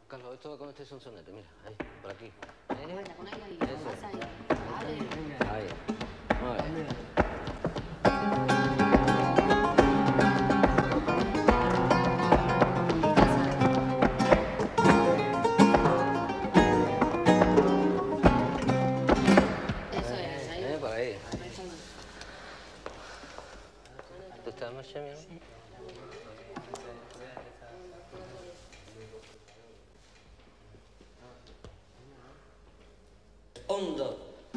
Carlos, esto con este sonsonete, mira, ahí, por aquí. Con ahí, Eso. Ahí. Muy bien. Eso es, ahí. Por ahí. ¿Tú estás más chévere? Sí. Hondo.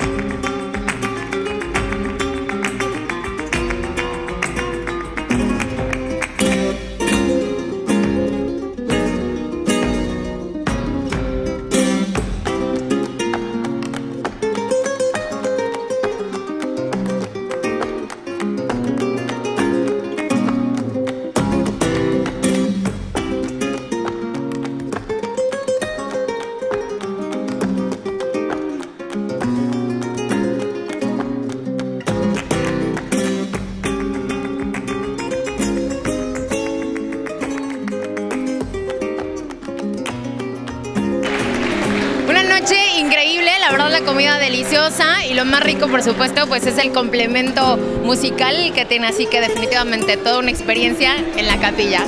Increíble, la verdad la comida deliciosa y lo más rico por supuesto pues es el complemento musical que tiene, así que definitivamente toda una experiencia en la capilla.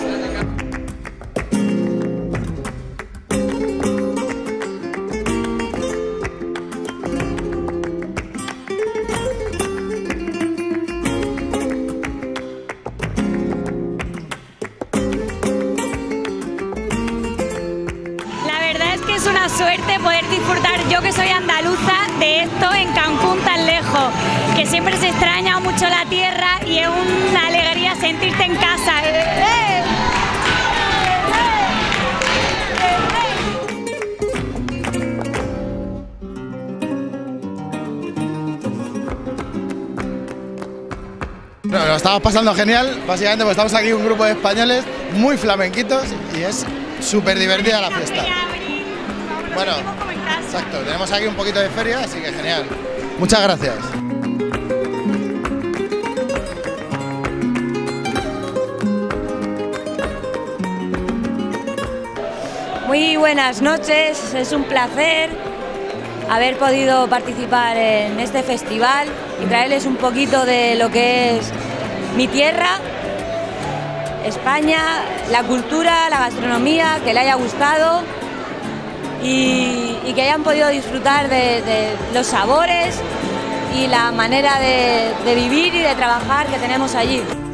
Es una suerte poder disfrutar, yo que soy andaluza, de esto en Cancún tan lejos, que siempre se extraña mucho la tierra y es una alegría sentirte en casa. Bueno, lo estamos pasando genial, básicamente porque estamos aquí un grupo de españoles muy flamenquitos y es súper divertida la fiesta. Bueno, exacto, tenemos aquí un poquito de feria, así que genial. Muchas gracias. Muy buenas noches, es un placer haber podido participar en este festival y traerles un poquito de lo que es mi tierra, España, la cultura, la gastronomía, que le haya gustado. Y que hayan podido disfrutar de los sabores y la manera de vivir y de trabajar que tenemos allí.